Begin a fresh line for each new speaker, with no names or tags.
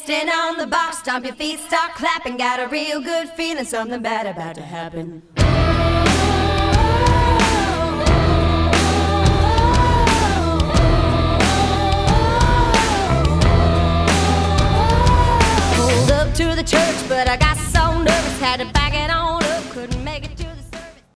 Stand on the box, stomp your feet, start clapping. Got a real good feeling, something bad about to happen. Pulled up to the church, but I got so nervous, had to back it on